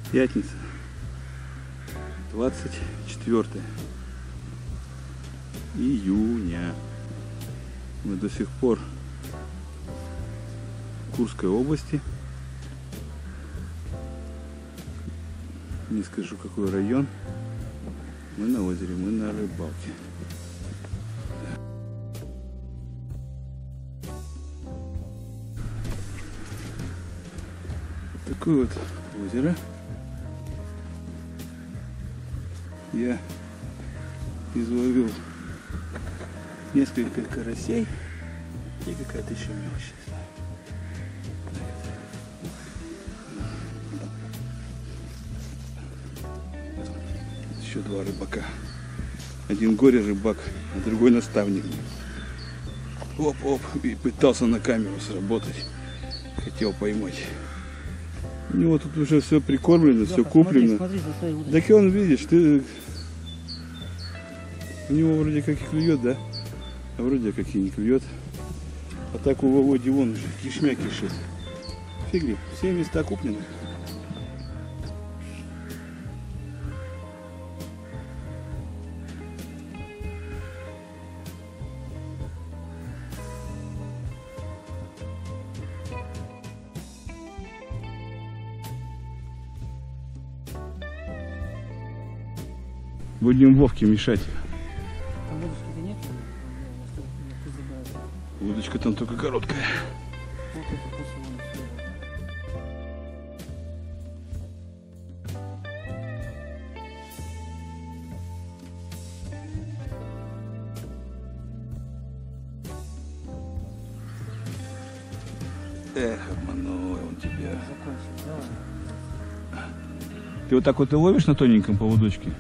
Пятница, 24 июня. Мы до сих пор в Курской области. Не скажу, какой район. Мы на озере, мы на рыбалке. Вот такое вот озеро. Я изловил несколько карасей и какая-то еще мелочь. Еще два рыбака. Один горе рыбак, а другой наставник. Оп-оп, и пытался на камеру сработать. Хотел поймать. У него тут уже все прикормлено, все куплено. Так и он, видишь, ты... У него вроде как и клюет, да? А вроде как и не клюет. А так у Володи вон уже кишмя кишит. Фигли, все места куплены. Будем Вовке мешать. А удочки-то нет? Удочка там только короткая. Вот это красиво. Эх, обманул он тебя. Закончил, давай. Ты вот так вот и ловишь на тоненьком поводочке?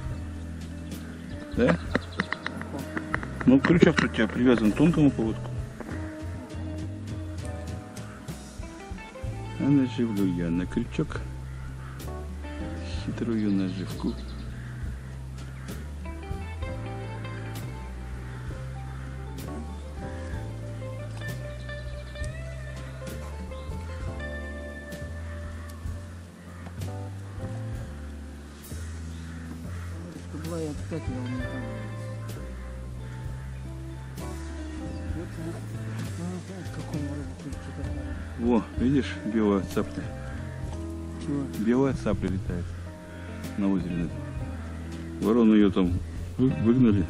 Да? Ну, крючок у тебя привязан к тонкому поводку. А наживлю я на крючок хитрую наживку. Была я опять его не знаю. Какой Во, видишь, белая цапля. чего? Белая цапля летает на озере. Ворону ее там выгнали.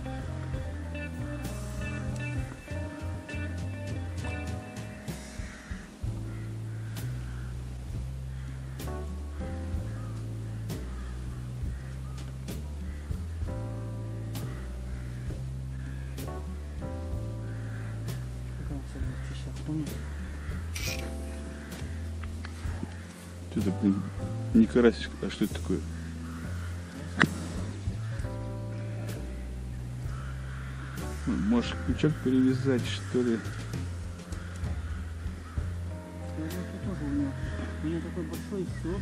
Что-то, блин, не карасик, а что это такое? Может, крючок перевязать, что ли? У меня такой большой, все.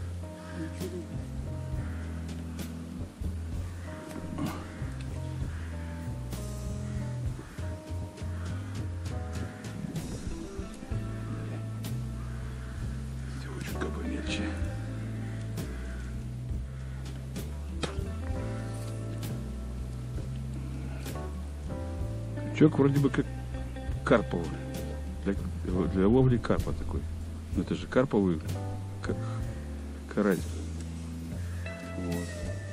Чутка помельче. Крючок вроде бы как карповый. Для ловли карпа такой. Но это же карповый, как карась. Вот.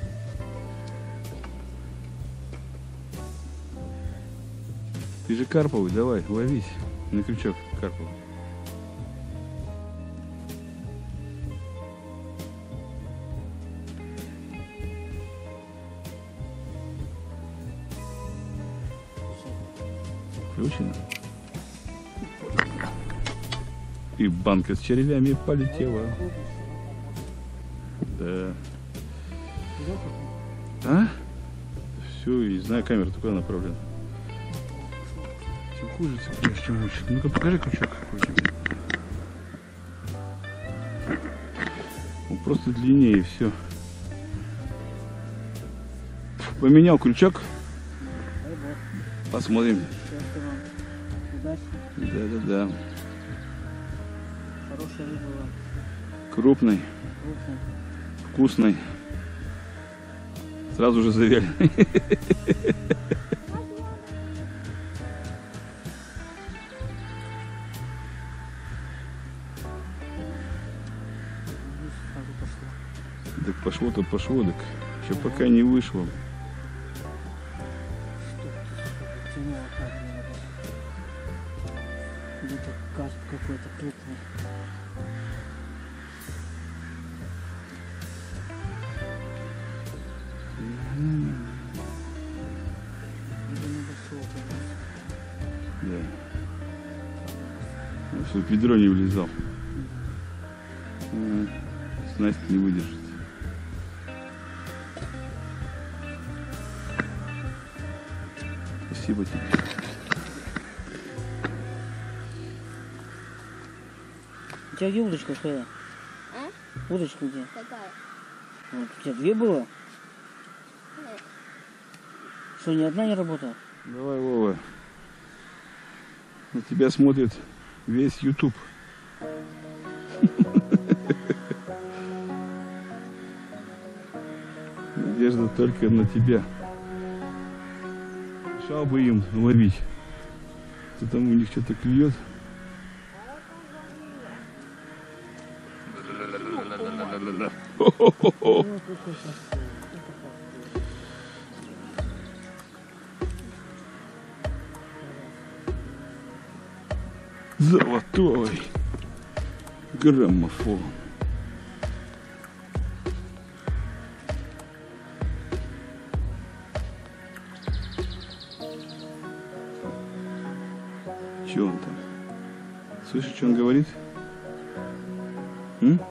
Ты же карповый, давай, ловись на крючок карповый. Включено. И банка с червями полетела. Да. А? Все, и знаю, камера такая направлена. Тем хуже цепляешь, чем лучше. Ну-ка покажи крючок какой у тебя. Он просто длиннее и все. Поменял крючок. Посмотрим. Да. Хорошая рыба. Крупный. Крупный. Вкусный. Сразу же завяленый. Сразу пошло. Так пошло-то пошло, так еще пока не вышло. Тянуло как где-то карп какой-то крупный. Это небольшого, конечно. Да. Ну, чтобы ведро не влезал. Снасть не выдержит. Спасибо тебе. У тебя где удочка стояла? А? Удочка где? Какая? Вот, у тебя две было? Нет. Что, ни одна не работала? Давай, Вова. На тебя смотрит весь YouTube. Надежда только на тебя. Мешал бы им ловить. Что там у них что-то клюет. Хо-хо-хо-хо. Золотой граммофон. Че он там? Слышишь, что он говорит? М?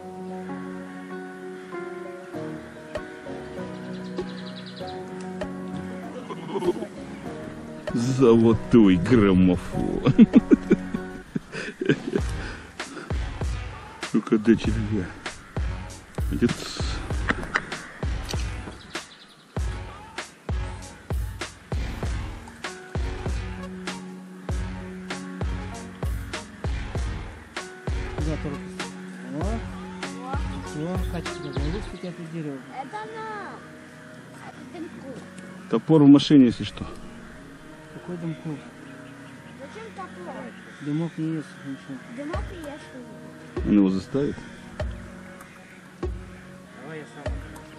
Золотой граммофон. Ну-ка, дай червя. Отец. Куда торопишься? О, все, качество головы у тебя тут дерево. Это на дымку. Топор в машине, если что. Какой дымку? Зачем топор? Дымок не есть ничего. Дымок и ешь. Он его заставит. Давай я сам.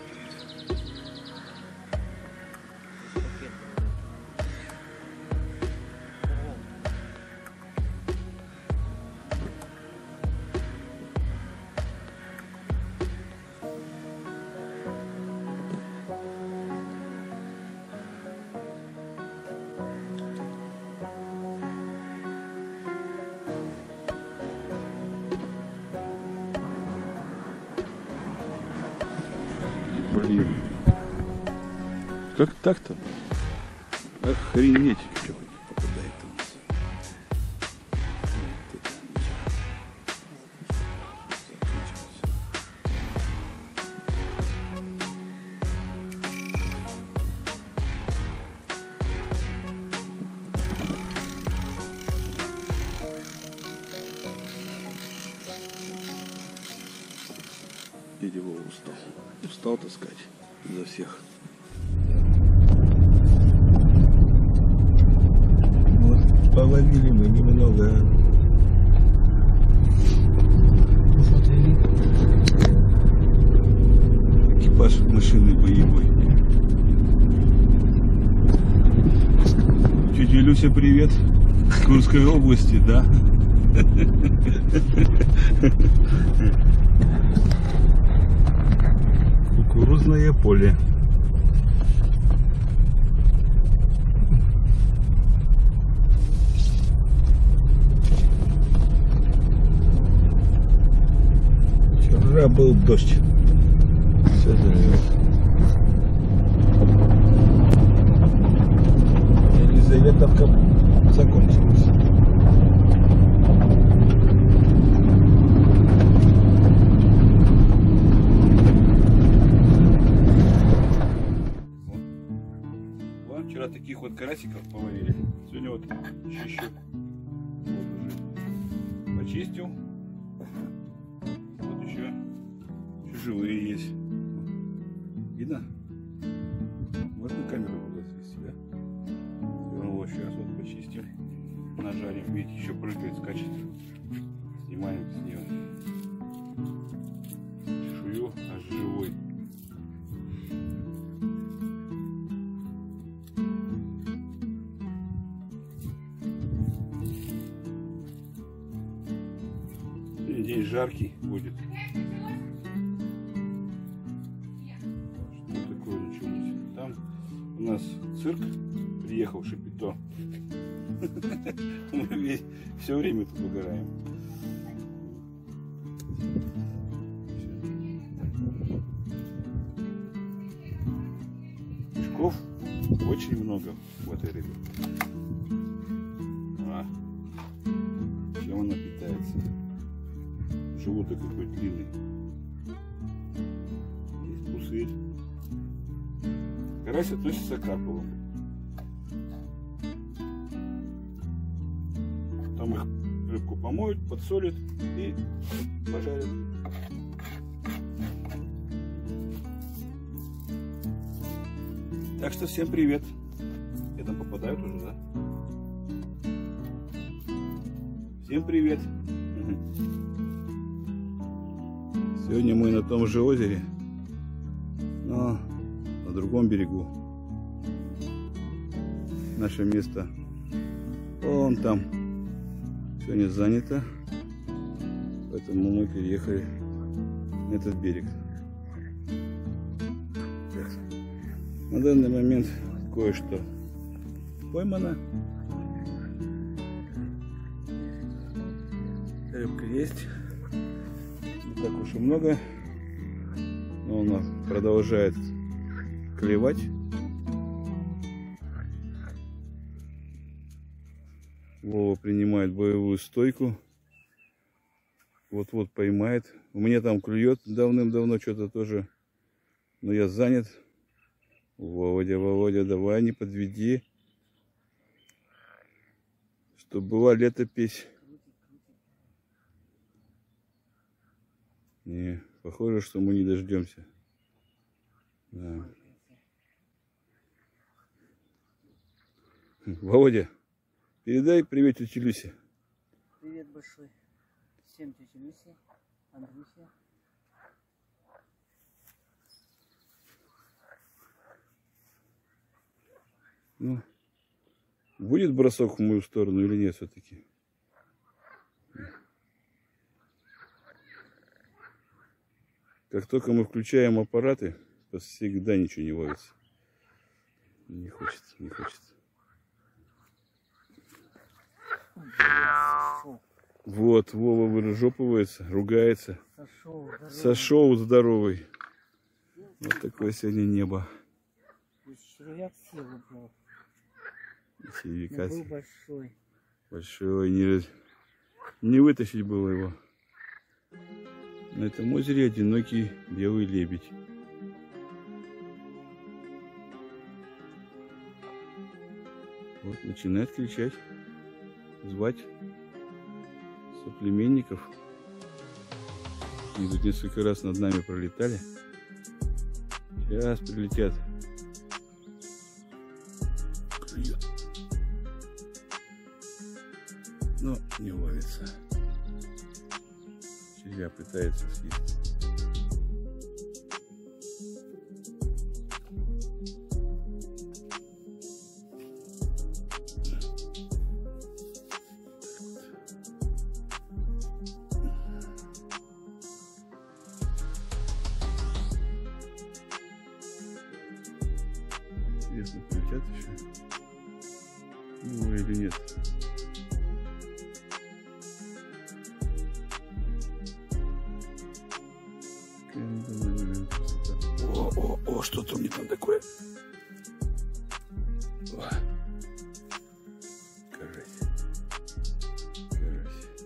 Блин. Как так-то? Охренеть. Что попадает у нас? Дядя Вова устал. Устал таскать за всех. Вот, половили мы немного. Посмотрели. Экипаж машины боевой. Тетя Люся, привет. С Курской области, да? Кукурузное поле. Вчера был дождь. Все залило. Елизаветовка закончилась. Вчера таких вот карасиков половили. Сегодня вот чищу. Вот уже почистил. Вот еще живые есть. Видно? Можно камеру туда свести, да? Вот сейчас вот почистим. Нажарим. Видите, еще прыгает, скачет. Снимаем с нее. Чешую аж живой. День жаркий будет. Что такое началось? Там у нас цирк приехал, Шапито. Мы все время тут угораем. Мешков очень много в этой рыбе. Чем она питается? Животик какой длинный. Есть пузырь. Карась относится к карповым. Потом их рыбку помоют, подсолят и пожарят. Так что всем привет. Я там попадают уже, да? Всем привет. Сегодня мы на том же озере, но на другом берегу. Наше место вон там. Сегодня занято, поэтому мы переехали на этот берег. Так. На данный момент кое-что поймано. Рыбка есть. Не так уж и много, но она продолжает клевать. Вова принимает боевую стойку. Вот-вот поймает. У меня там клюет давным-давно что-то тоже, но я занят. Володя, Володя, давай не подведи, чтобы была летопись. Не, похоже, что мы не дождемся. Да. Володя, передай привет тете Люсе. Привет большой. Всем тете Люсе, Андрюсе. Ну, будет бросок в мою сторону или нет все-таки? Как только мы включаем аппараты, всегда ничего не ловится. Не хочется, не хочется. Вот, Вова выжопывается, ругается. Сошел здоровый. Вот такое сегодня небо. Червяк силу был. Червяка был большой. Большой. Не вытащить было его. На этом озере одинокий белый лебедь. Вот начинает кричать, звать соплеменников. Они тут несколько раз над нами пролетали. Сейчас прилетят. Клюет. Но не ловится. Червя пытается съесть. Интересно, прилетят еще его или нет. О, что-то у меня там такое. О. Карась. Карась.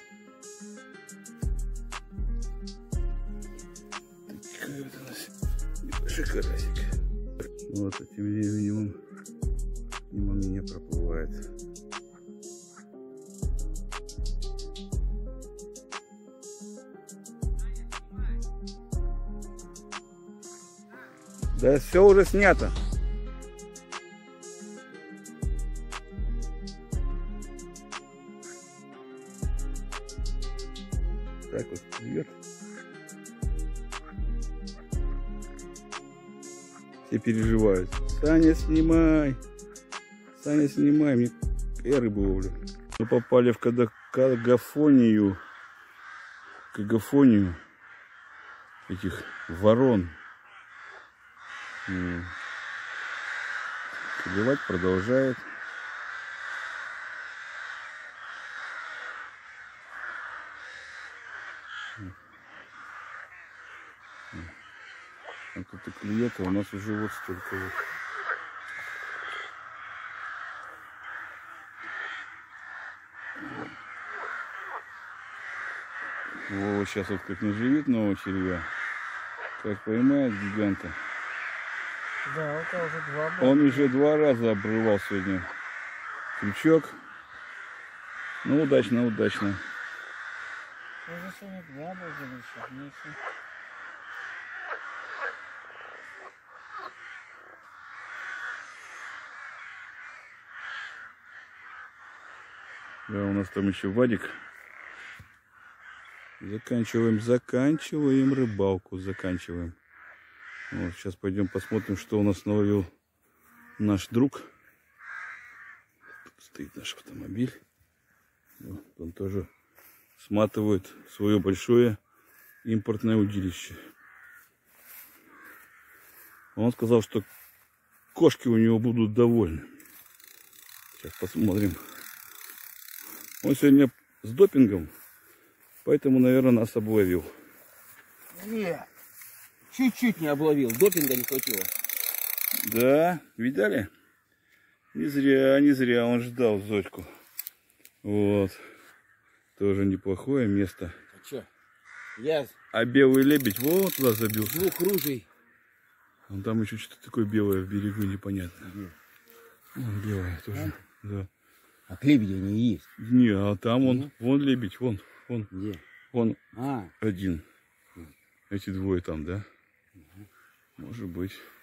Такой вот у нас небольшой карасик. Вот, а тем временем мимо меня проплывает. Да все уже снято. Так вот, вверх. Все переживают. Саня, снимай. Саня, снимай. Мне я рыбу ловлю. Мы попали в какофонию этих ворон. Клевать продолжает. Вот это клюет, а у нас уже вот столько вот. Вова сейчас вот как наживит нового червя, как поймает гиганта. Да, это уже два. Он уже 2 раза обрывал сегодня крючок. Ну, удачно, удачно. Уже сегодня 2 было еще меньше. Да, у нас там еще Вадик. Заканчиваем рыбалку, заканчиваем. Вот, сейчас пойдем посмотрим, что у нас наловил наш друг. Тут стоит наш автомобиль. Вот, он тоже сматывает свое большое импортное удилище. Он сказал, что кошки у него будут довольны. Сейчас посмотрим. Он сегодня с допингом, поэтому, наверное, нас обловил. Нет, чуть-чуть не обловил, допинга не хватило. Да, видали? Не зря он ждал Зодьку. Вот. Тоже неплохое место. А что? Я А белый лебедь вот туда забился. 2 ружей. Вон там еще что-то такое белое в берегу, непонятно. Вон белое тоже. Да. А лебедя не есть. Не, а там вон лебедь, вон. Где? Вон А. один. Эти двое там, да? Может быть.